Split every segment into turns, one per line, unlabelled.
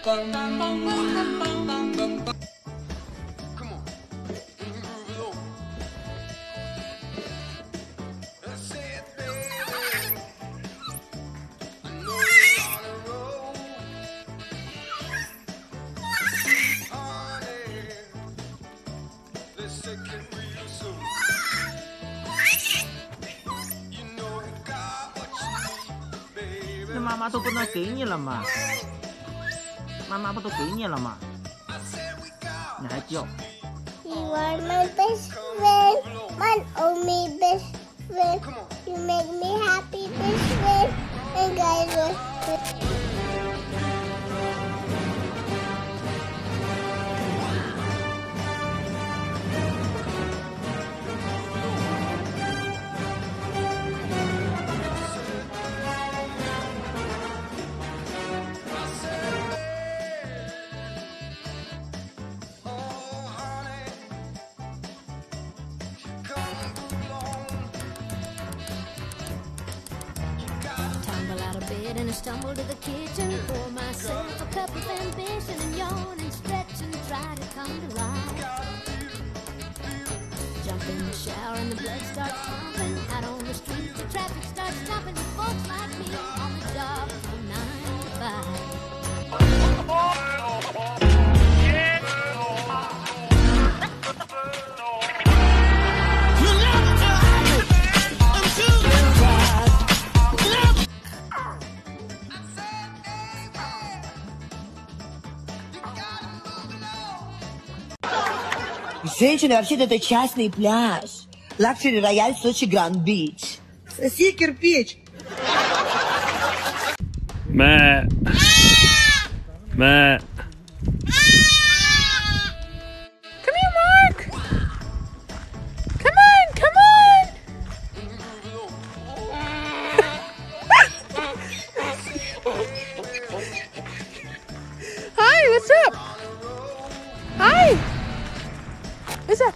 那妈妈都不能给你了吗？妈妈不都给你了吗？你还叫？
You are my best friend, my only best friend. You make me happy, best friend, and guys.
And I stumble to the kitchen, pour myself a cup of ambition, and yawn and stretch and try to come to life. Jump in the shower and the blood starts pumping. Out on the street the traffic starts stopping. Folks like me on the job from 9 to 5.
Женщины, вообще-то это частный пляж. Лакшери рояль Сочи Гранд Бич. Соси кирпич.
Мэ. Мэ.
Come here, Mark. Come on, come on. Hi, what's up? Hi. What's up?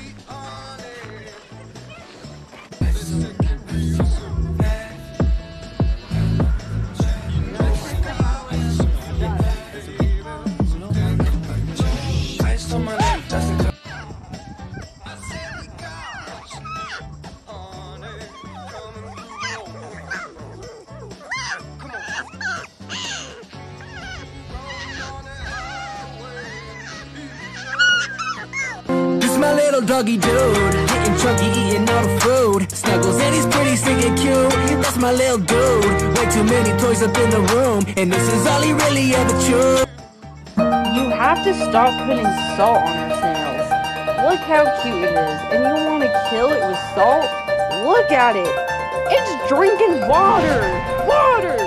My little doggy dude, getting chunky, eating all the food. Snuggles and he's pretty, singing cute. That's my little dude. Way too many toys up in the room, and this is all he really ever chewed.
You have to stop putting salt on our snails. Look how cute it is, and you want to kill it with salt? Look at it. It's drinking water. Water.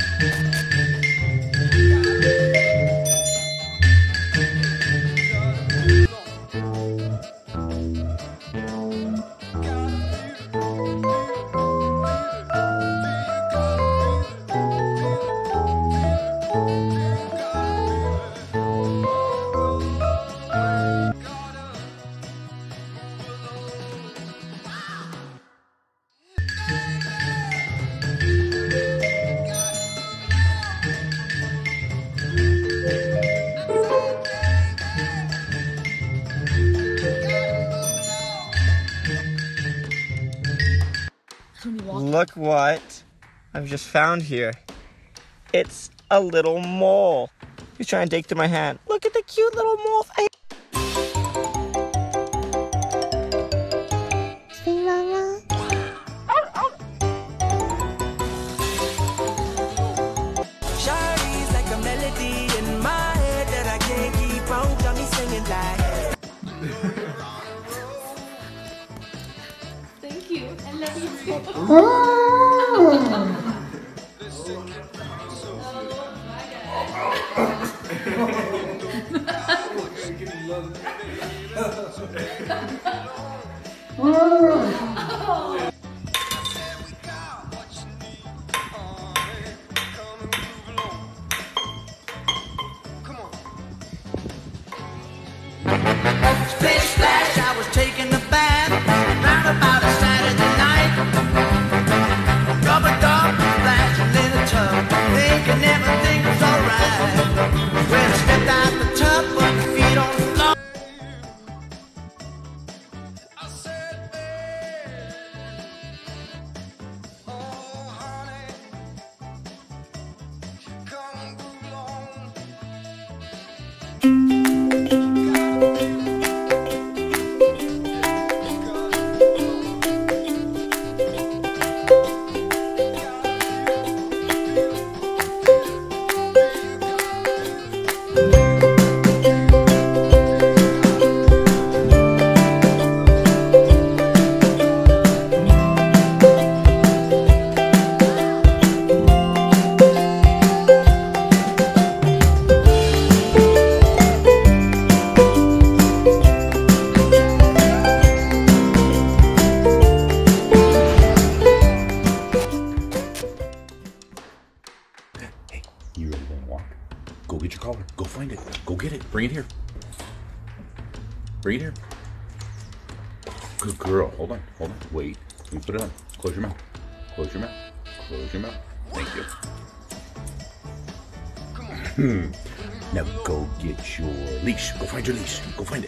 Look what I've just found here. It's a little mole. He's trying to dig through my hand. Look at the cute little mole.
Shawty's like a melody in my head that I can't keep on. Got me singing like.
Thank you. I love you too.
Splish splash, I was taking a bath round about a Saturday night. Rubber dog splashing in a tub, thinking everything was alright.
You really want to walk? Go get your collar. Go find it. Go get it. Bring it here. Bring it here. Good girl. Hold on. Hold on. Wait. Let me put it on. Close your mouth. Close your mouth. Close your mouth. Thank you. Now go get your leash. Go find your leash. Go find it.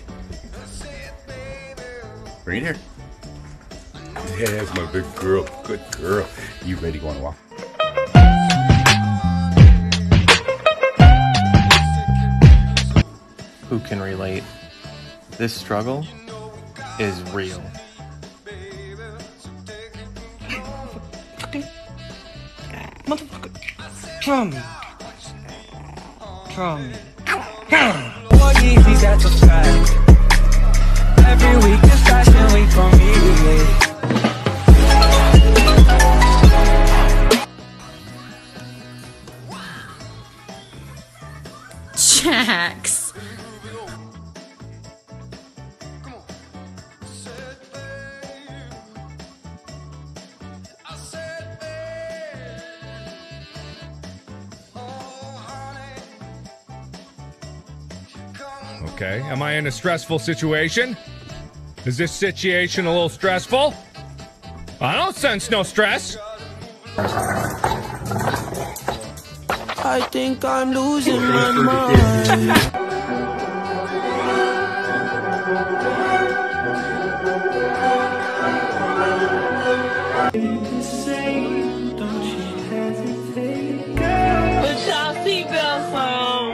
Bring it here. Yes, my big girl. Good girl. You ready to go on a walk?
Who can relate? This struggle is real.
Motherfucker. Try me. Try me.
Every week is fashion week for me.
Jax.
Okay, am I in a stressful situation? Is this situation a little stressful? I don't sense no stress.
I think I'm losing my mind.
Put y'all seatbelts on.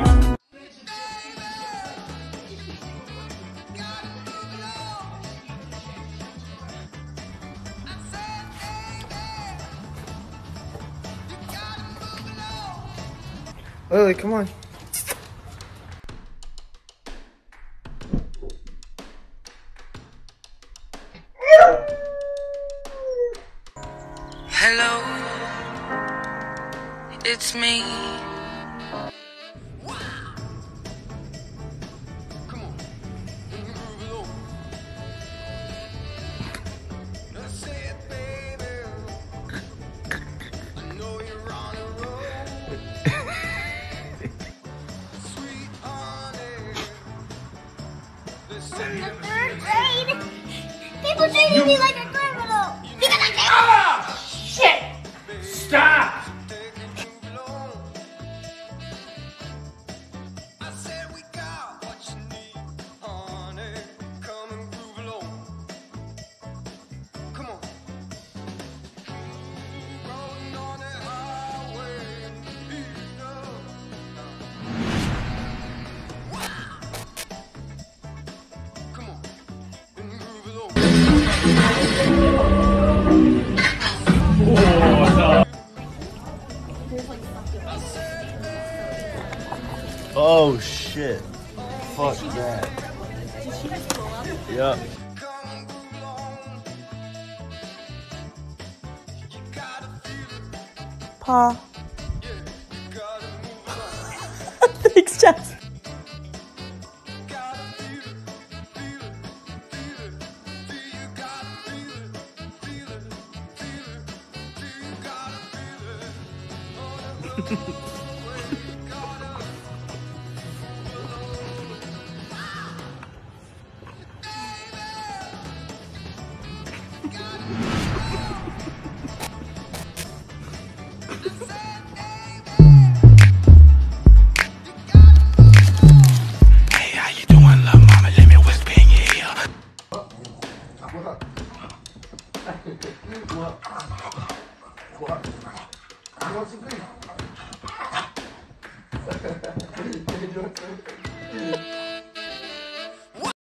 Lily, come on.
Hello, it's me.
In the third grade, people treated me like a criminal.
Ah! Shit! Stop!
Oh shit. Fuck that. Yup.
Pa. Thanks, Jess.
What?